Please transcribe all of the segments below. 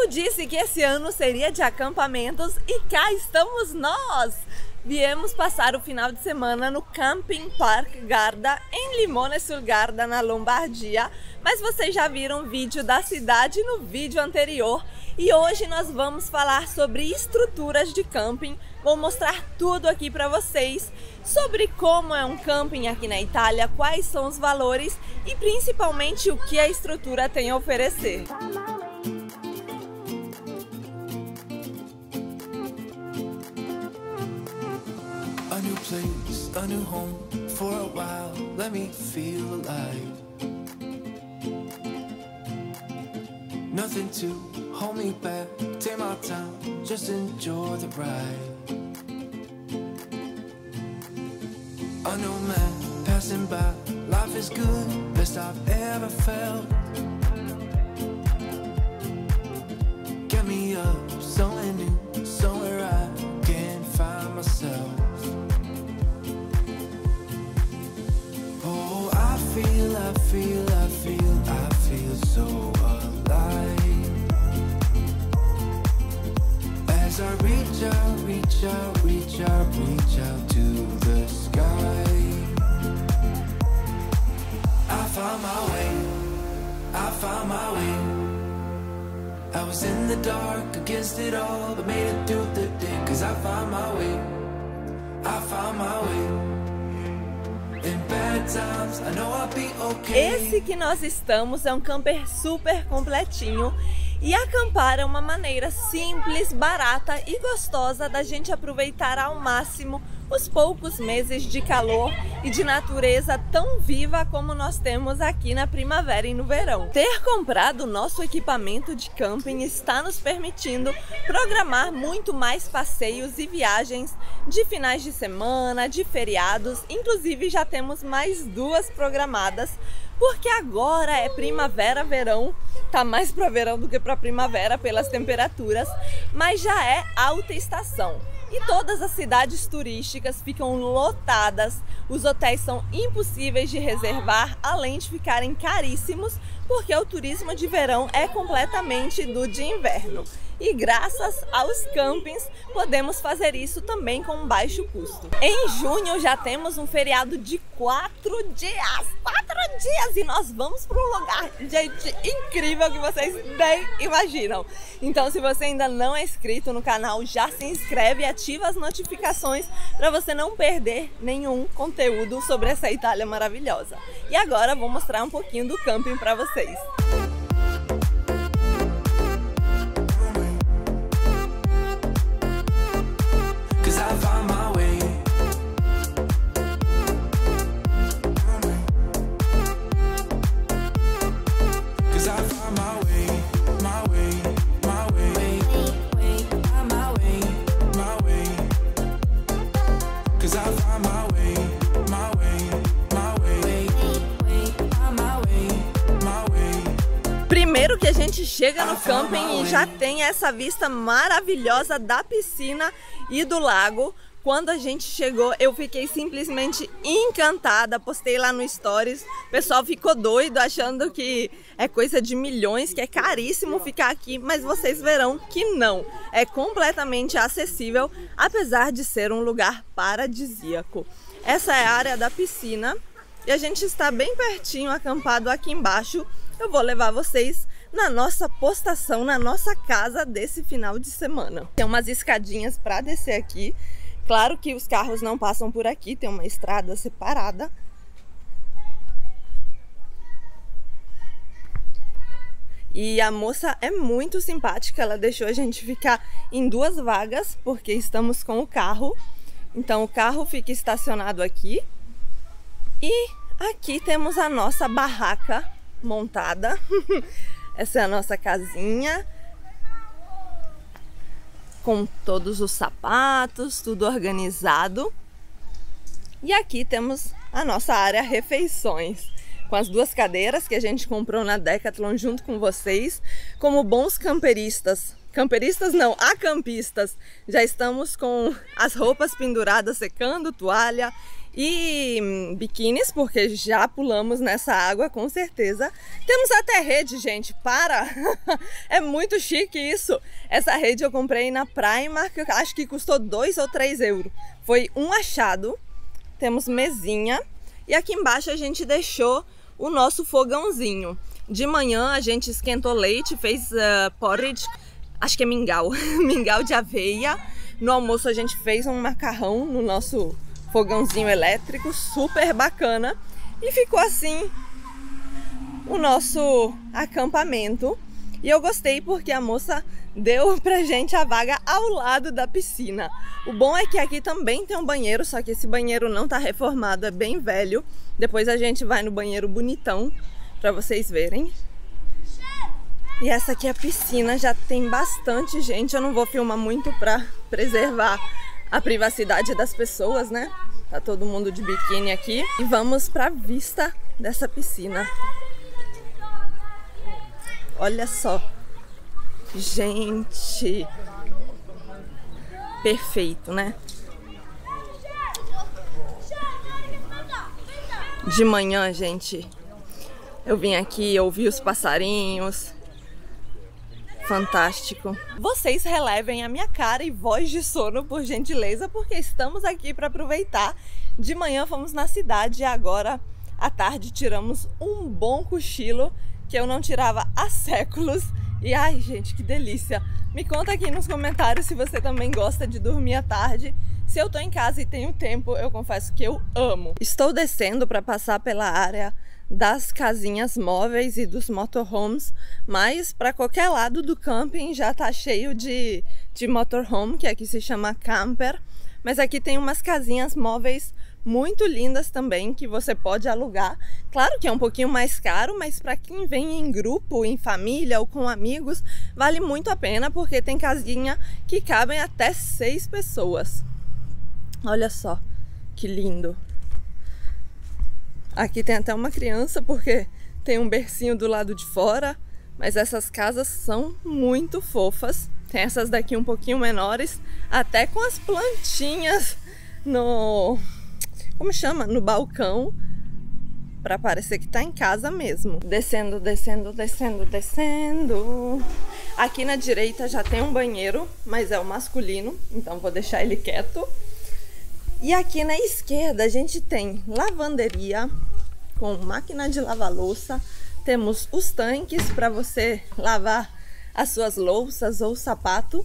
disse que esse ano seria de acampamentos e cá estamos nós! Viemos passar o final de semana no Camping Park Garda, em Limone sul Garda, na Lombardia. Mas vocês já viram o vídeo da cidade no vídeo anterior. E hoje nós vamos falar sobre estruturas de camping. Vou mostrar tudo aqui para vocês sobre como é um camping aqui na Itália, quais são os valores e principalmente o que a estrutura tem a oferecer. A new place, a new home, for a while, let me feel alive. Nothing to hold me back, take my time, just enjoy the ride. A new man passing by, life is good, best I've ever felt. Get me up, somewhere new, somewhere I can find myself. I feel so alive. As I reach out to the sky. I found my way. I was in the dark against it all, but made it through the day. Cause I found my way. Esse que nós estamos é um camper super completinho e acampar é uma maneira simples, barata e gostosa da gente aproveitar ao máximo os poucos meses de calor e de natureza tão viva como nós temos aqui na primavera e no verão. Ter comprado o nosso equipamento de camping está nos permitindo programar muito mais passeios e viagens de finais de semana, de feriados, inclusive já temos mais 2 programadas, porque agora é primavera, verão, tá mais para verão do que para primavera pelas temperaturas, mas já é alta estação. E todas as cidades turísticas ficam lotadas, os hotéis são impossíveis de reservar, além de ficarem caríssimos, porque o turismo de verão é completamente do de inverno. E graças aos campings podemos fazer isso também com baixo custo. Em junho já temos um feriado de 4 dias! 4 dias! E nós vamos para um lugar, gente, incrível que vocês nem imaginam. Então, se você ainda não é inscrito no canal, já se inscreve e ativa as notificações para você não perder nenhum conteúdo sobre essa Itália maravilhosa. E agora vou mostrar um pouquinho do camping para vocês. Primeiro que a gente chega no camping e já tem essa vista maravilhosa da piscina e do lago. Quando a gente chegou, eu fiquei simplesmente encantada, postei lá no Stories, o pessoal ficou doido achando que é coisa de milhões, que é caríssimo ficar aqui, mas vocês verão que não, é completamente acessível, apesar de ser um lugar paradisíaco. Essa é a área da piscina e a gente está bem pertinho, acampado aqui embaixo. Eu vou levar vocês na nossa postação, na nossa casa desse final de semana. Tem umas escadinhas para descer aqui. Claro que os carros não passam por aqui, tem uma estrada separada. E a moça é muito simpática, ela deixou a gente ficar em 2 vagas, porque estamos com o carro. Então o carro fica estacionado aqui. E aqui temos a nossa barraca montada. Essa é a nossa casinha, com todos os sapatos, tudo organizado. E aqui temos a nossa área refeições, com as 2 cadeiras que a gente comprou na Decathlon junto com vocês. Como bons camperistas, camperistas não, acampistas, já estamos com as roupas penduradas secando, toalha e biquínis, porque já pulamos nessa água, com certeza. Temos até rede, gente, para! É muito chique isso! Essa rede eu comprei na Primark, acho que custou 2 ou 3 euros. Foi um achado. Temos mesinha. E aqui embaixo a gente deixou o nosso fogãozinho. De manhã a gente esquentou leite, fez porridge, acho que é mingau, mingau de aveia. No almoço a gente fez um macarrão no nosso fogãozinho elétrico, super bacana. E ficou assim o nosso acampamento. E eu gostei porque a moça deu pra gente a vaga ao lado da piscina. O bom é que aqui também tem um banheiro, só que esse banheiro não tá reformado, é bem velho. Depois a gente vai no banheiro bonitão pra vocês verem. E essa aqui é a piscina, já tem bastante gente. Eu não vou filmar muito pra preservar a privacidade das pessoas, né? Tá todo mundo de biquíni aqui. E vamos pra vista dessa piscina. Olha só. Gente. Perfeito, né? De manhã, gente, eu vim aqui ouvir os passarinhos. Fantástico. Vocês relevem a minha cara e voz de sono, por gentileza, porque estamos aqui para aproveitar. De manhã fomos na cidade e agora à tarde tiramos um bom cochilo que eu não tirava há séculos. E ai, gente, que delícia! Me conta aqui nos comentários se você também gosta de dormir à tarde. Se eu tô em casa e tenho tempo, eu confesso que eu amo. Estou descendo para passar pela área das casinhas móveis e dos motorhomes, mas para qualquer lado do camping já tá cheio de motorhome, que aqui se chama camper. Mas aqui tem umas casinhas móveis muito lindas também, que você pode alugar. Claro que é um pouquinho mais caro, mas para quem vem em grupo, em família ou com amigos, vale muito a pena, porque tem casinha que cabem até 6 pessoas. Olha só, que lindo! Aqui tem até uma criança, porque tem um bercinho do lado de fora, mas essas casas são muito fofas. Tem essas daqui um pouquinho menores, até com as plantinhas no... como chama? No balcão, para parecer que tá em casa mesmo. Descendo, descendo, descendo, descendo. Aqui na direita já tem um banheiro, mas é o masculino, então vou deixar ele quieto. E aqui na esquerda a gente tem lavanderia com máquina de lavar louça. Temos os tanques para você lavar as suas louças ou sapato.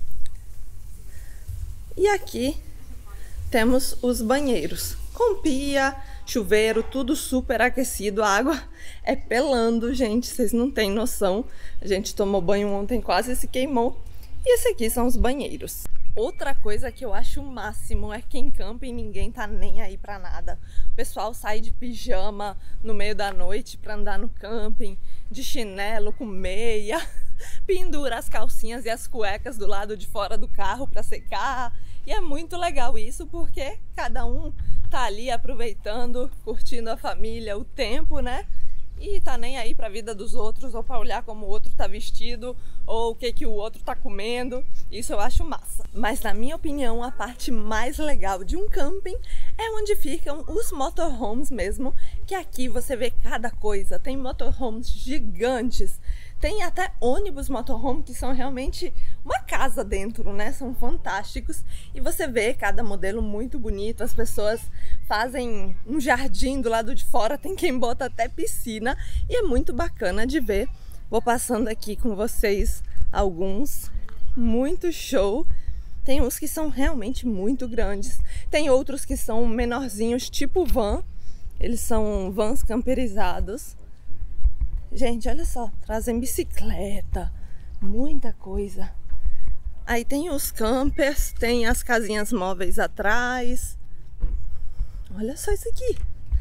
E aqui temos os banheiros com pia, chuveiro, tudo super aquecido. A água é pelando, gente, vocês não têm noção. A gente tomou banho ontem, quase se queimou. E esse aqui são os banheiros. Outra coisa que eu acho o máximo é que em camping ninguém tá nem aí pra nada. O pessoal sai de pijama no meio da noite pra andar no camping, de chinelo com meia, pendura as calcinhas e as cuecas do lado de fora do carro pra secar. E é muito legal isso, porque cada um tá ali aproveitando, curtindo a família, o tempo, né? E tá nem aí pra vida dos outros, ou pra olhar como o outro tá vestido, ou o que o outro tá comendo. Isso eu acho massa. Mas na minha opinião, a parte mais legal de um camping é onde ficam os motorhomes mesmo, que aqui você vê cada coisa. Tem motorhomes gigantes, tem até ônibus motorhome que são realmente uma casa dentro, né? São fantásticos. E você vê cada modelo muito bonito. As pessoas fazem um jardim do lado de fora, tem quem bota até piscina. E é muito bacana de ver. Vou passando aqui com vocês alguns. Muito show. Tem uns que são realmente muito grandes. Tem outros que são menorzinhos, tipo van. Eles são vans camperizados. Gente, olha só, trazem bicicleta, muita coisa. Aí tem os campers, tem as casinhas móveis atrás. Olha só isso aqui.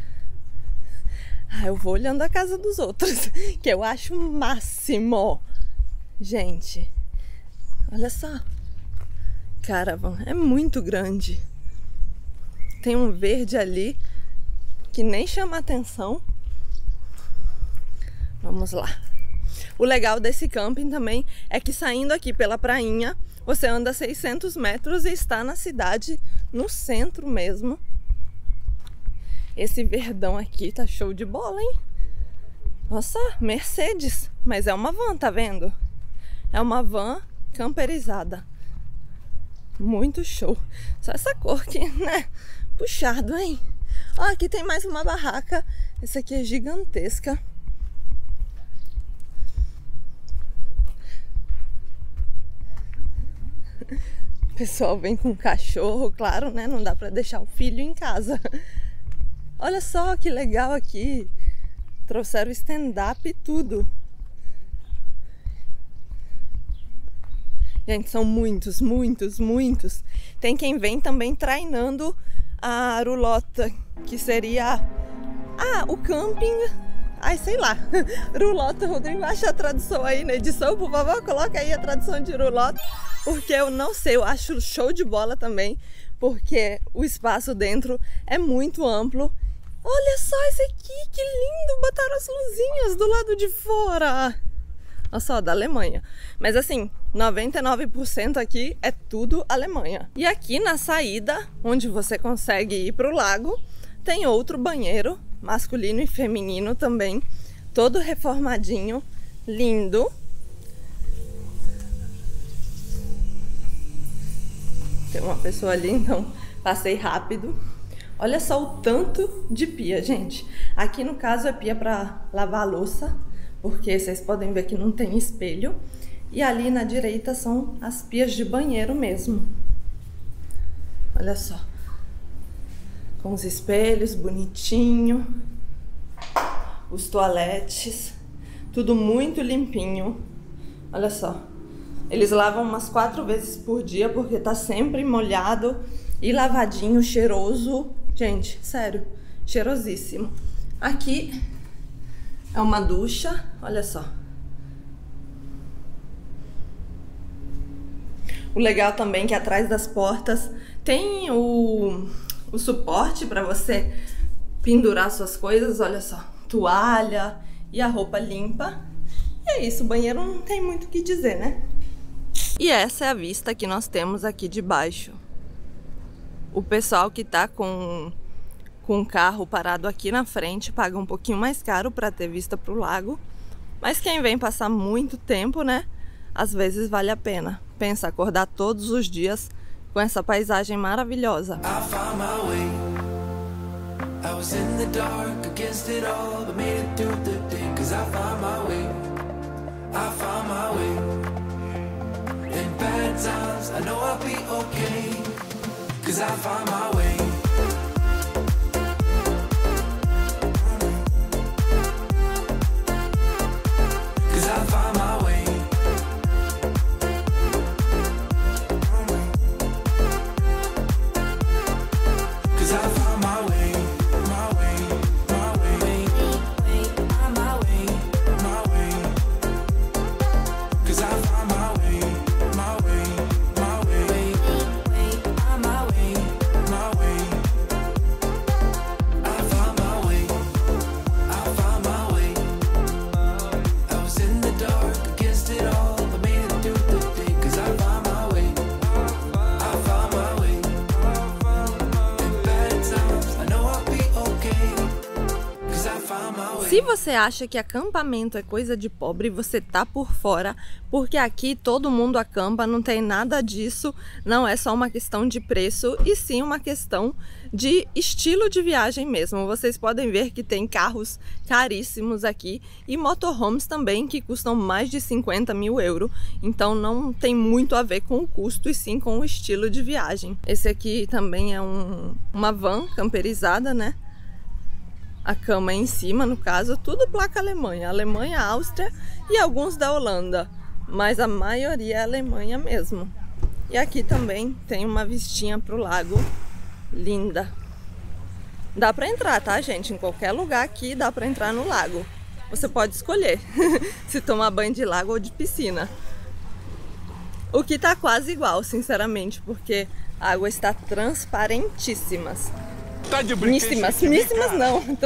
Eu vou olhando a casa dos outros, que eu acho o máximo. Gente, olha só. Caravan, é muito grande. Tem um verde ali que nem chama atenção. Vamos lá. O legal desse camping também é que saindo aqui pela prainha, você anda 600 metros e está na cidade, no centro mesmo. Esse verdão aqui tá show de bola, hein? Nossa, Mercedes. Mas é uma van, tá vendo? É uma van camperizada. Muito show. Só essa cor aqui, né? Puxado, hein? Ó, aqui tem mais uma barraca. Essa aqui é gigantesca. O pessoal vem com cachorro, claro, né? Não dá pra deixar o filho em casa. Olha só que legal aqui. Trouxeram stand-up e tudo. Gente, são muitos, muitos, muitos. Tem quem vem também treinando a rulota, que seria... Ah, o camping... Ai, sei lá. Rulota, Rodrigo, acha a tradução aí na edição, por favor, coloca aí a tradução de rulota. Porque eu não sei, eu acho show de bola também, porque o espaço dentro é muito amplo. Olha só esse aqui, que lindo! Botaram as luzinhas do lado de fora. Olha só, da Alemanha. Mas assim, 99% aqui é tudo Alemanha. E aqui na saída, onde você consegue ir para o lago, tem outro banheiro, masculino e feminino também, todo reformadinho, lindo. Tem uma pessoa ali, então passei rápido. Olha só o tanto de pia, gente. Aqui no caso é pia para lavar a louça, porque vocês podem ver que não tem espelho. E ali na direita são as pias de banheiro mesmo. Olha só. Com os espelhos, bonitinho. Os toaletes. Tudo muito limpinho. Olha só. Eles lavam umas 4 vezes por dia, porque tá sempre molhado e lavadinho, cheiroso. Gente, sério, cheirosíssimo. Aqui é uma ducha, olha só. O legal também é que atrás das portas tem o suporte para você pendurar suas coisas, olha só. Toalha e a roupa limpa. E é isso, o banheiro não tem muito o que dizer, né? E essa é a vista que nós temos aqui de baixo. O pessoal que tá com o carro parado aqui na frente paga um pouquinho mais caro para ter vista pro lago. Mas quem vem passar muito tempo, né? Às vezes vale a pena. Pensa, acordar todos os dias com essa paisagem maravilhosa. Times, I know I'll be okay, 'cause I found my way. 'Cause I found my way. 'Cause I found my way, my way, my way, my way, my way. 'Cause I found my way. Se você acha que acampamento é coisa de pobre, você tá por fora, porque aqui todo mundo acampa, não tem nada disso, não é só uma questão de preço, e sim uma questão de estilo de viagem mesmo. Vocês podem ver que tem carros caríssimos aqui e motorhomes também que custam mais de 50 mil euros, então não tem muito a ver com o custo e sim com o estilo de viagem. Esse aqui também é uma van camperizada, né? A cama é em cima, no caso, tudo placa Alemanha. Alemanha, Áustria e alguns da Holanda. Mas a maioria é Alemanha mesmo. E aqui também tem uma vistinha pro lago. Linda. Dá pra entrar, tá, gente? Em qualquer lugar aqui dá pra entrar no lago. Você pode escolher se tomar banho de lago ou de piscina. O que tá quase igual, sinceramente, porque a água está transparentíssima. Tá de brinquedo, Míssimas não,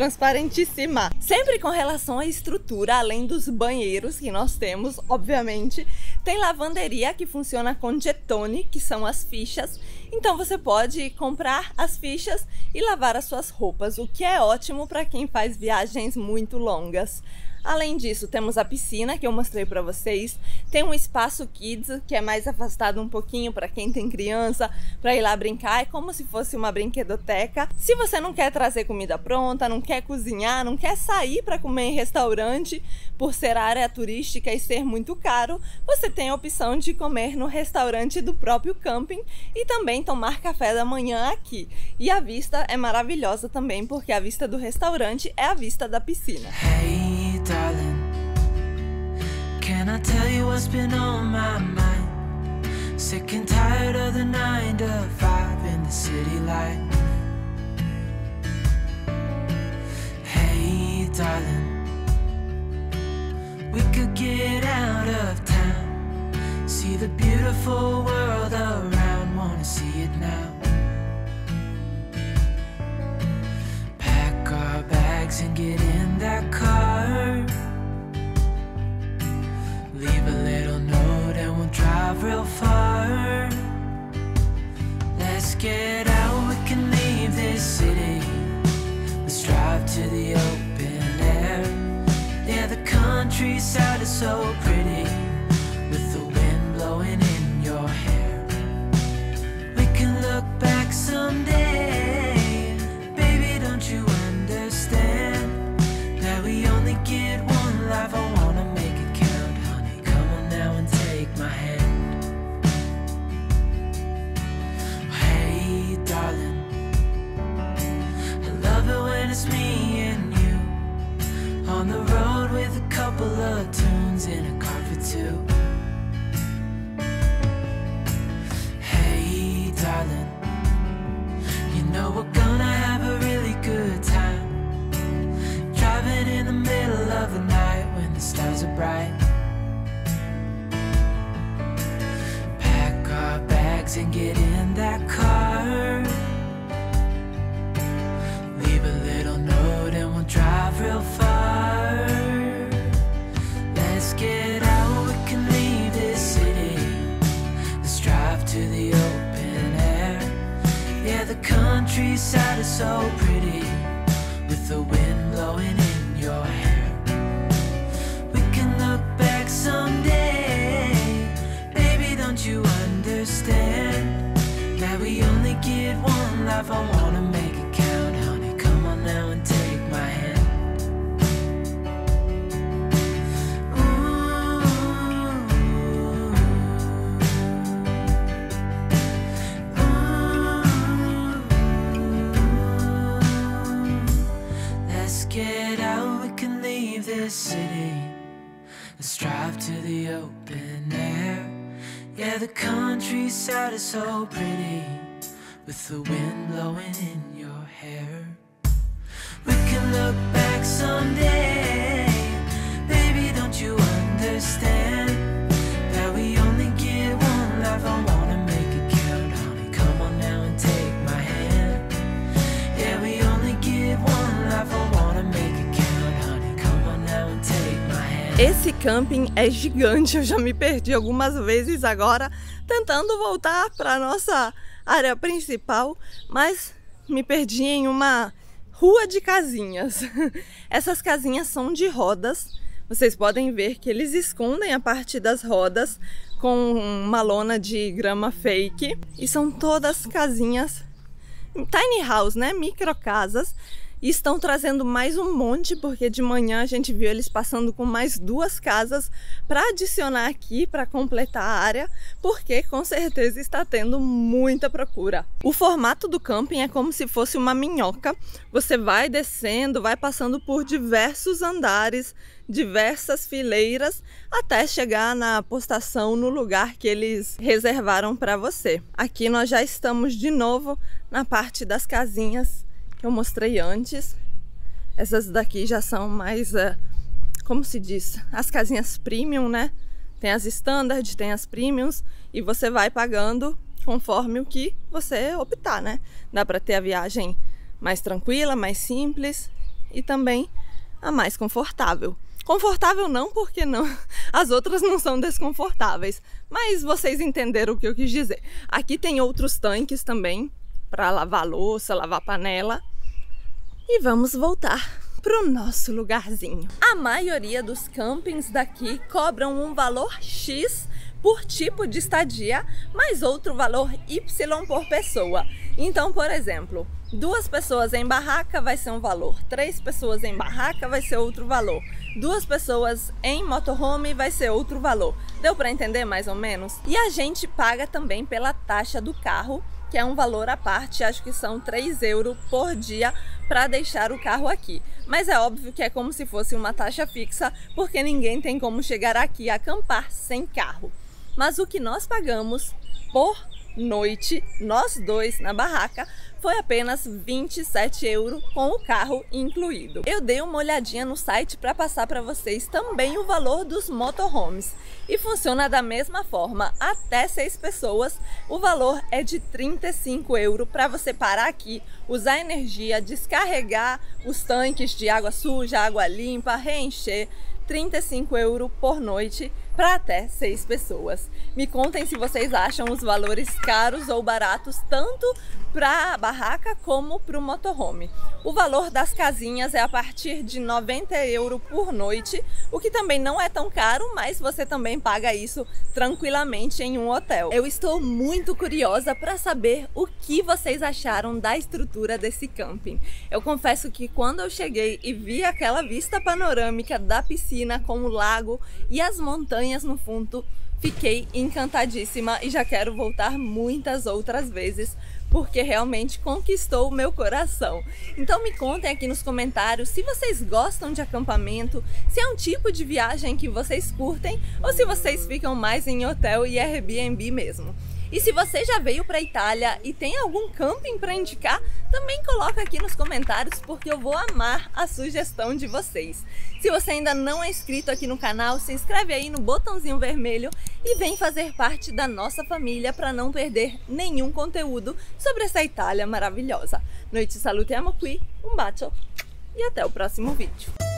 transparentíssima. Sempre com relação à estrutura, além dos banheiros que nós temos, obviamente, Tem lavanderia que funciona com gettoni, que são as fichas. Então você pode comprar as fichas e lavar as suas roupas, o que é ótimo para quem faz viagens muito longas. Além disso, temos a piscina que eu mostrei para vocês. Tem um espaço kids que é mais afastado um pouquinho para quem tem criança, para ir lá brincar. É como se fosse uma brinquedoteca. Se você não quer trazer comida pronta, não quer cozinhar, não quer sair para comer em restaurante por ser área turística e ser muito caro, você tem a opção de comer no restaurante do próprio camping e também tomar café da manhã aqui. E a vista é maravilhosa também, porque a vista do restaurante é a vista da piscina. Hey, darling, can I tell you what's been on my mind? Sick and tired of the 9 to 5 in the city life. Hey, darling, we could get out of town, see the beautiful world around, wanna see it now. Pack our bags and get in that car, leave a little note and we'll drive real far. Let's get out, we can leave this city, let's drive to the open air. Yeah, the countryside is so pretty, with the wind blowing in your hair. We can look back someday, baby, don't you understand that we only get one life? I wanna make it count, honey, come on now and take my hand. Hey, darling, I love it when it's me and you on the road with a couple of tunes in a car for two. Hey, darling, you know we're gonna have a really good time, driving in the middle of the night when the stars are bright. Pack our bags and get in that car, leave a little note and we'll drive real far. Let's get out, we can leave this city, let's drive to the open air. Yeah, the countryside is so pretty, with the wind blowing in your hair. We can look back someday, baby, don't you understand that we only get one life? I wanna make it count, honey, come on now and take my hand. Let's get out, we can leave this city, let's drive to the open air. Yeah, the countryside is so pretty, with the wind blowing in your hair. We can look back someday, baby, don't you understand that we only get one life? I wanna make it count, honey, come on now and take my hand. Yeah, we only get one life, I wanna make it count, honey, come on now and take my hand. Esse camping é gigante, eu já me perdi algumas vezes agora tentando voltar para nossa área principal, mas me perdi em uma rua de casinhas. Essas casinhas são de rodas, vocês podem ver que eles escondem a parte das rodas com uma lona de grama fake e são todas casinhas, tiny house, né? Micro casas. E estão trazendo mais um monte, porque de manhã a gente viu eles passando com mais 2 casas para adicionar aqui, para completar a área, porque com certeza está tendo muita procura. O formato do camping é como se fosse uma minhoca. Você vai descendo, vai passando por diversos andares, diversas fileiras, até chegar na postação, no lugar que eles reservaram para você. Aqui nós já estamos de novo na parte das casinhas que eu mostrei antes. Essas daqui já são mais, como se diz, as casinhas premium, né? Tem as standard, tem as premiums, e você vai pagando conforme o que você optar, né? Dá para ter a viagem mais tranquila, mais simples e também a mais confortável. Confortável não, porque não, as outras não são desconfortáveis, mas vocês entenderam o que eu quis dizer. Aqui tem outros tanques também, para lavar louça, lavar panela. E vamos voltar para o nosso lugarzinho. A maioria dos campings daqui cobram um valor X por tipo de estadia, mais outro valor Y por pessoa. Então, por exemplo, 2 pessoas em barraca vai ser um valor, 3 pessoas em barraca vai ser outro valor, 2 pessoas em motorhome vai ser outro valor. Deu para entender mais ou menos? E a gente paga também pela taxa do carro, que é um valor à parte, acho que são 3 € por dia para deixar o carro aqui. Mas é óbvio que é como se fosse uma taxa fixa, porque ninguém tem como chegar aqui e acampar sem carro. Mas o que nós pagamos por noite, nós dois na barraca, foi apenas 27 € com o carro incluído. Eu dei uma olhadinha no site para passar para vocês também o valor dos motorhomes. E funciona da mesma forma, até 6 pessoas, o valor é de 35 € para você parar aqui, usar energia, descarregar os tanques de água suja, água limpa, reencher. 35 € por noite para até 6 pessoas. Me contem se vocês acham os valores caros ou baratos, tanto para a barraca como para o motorhome. O valor das casinhas é a partir de 90 € por noite, o que também não é tão caro, mas você também paga isso tranquilamente em um hotel. Eu estou muito curiosa para saber o que vocês acharam da estrutura desse camping. Eu confesso que quando eu cheguei e vi aquela vista panorâmica da piscina com o lago e as montanhas no fundo, fiquei encantadíssima e já quero voltar muitas outras vezes, porque realmente conquistou o meu coração. Então me contem aqui nos comentários se vocês gostam de acampamento, se é um tipo de viagem que vocês curtem ou se vocês ficam mais em hotel e Airbnb mesmo. E se você já veio para a Itália e tem algum camping para indicar, também coloca aqui nos comentários, porque eu vou amar a sugestão de vocês. Se você ainda não é inscrito aqui no canal, se inscreve aí no botãozinho vermelho e vem fazer parte da nossa família para não perder nenhum conteúdo sobre essa Itália maravilhosa. Noi ci salutiamo qui, un bacio e até o próximo vídeo.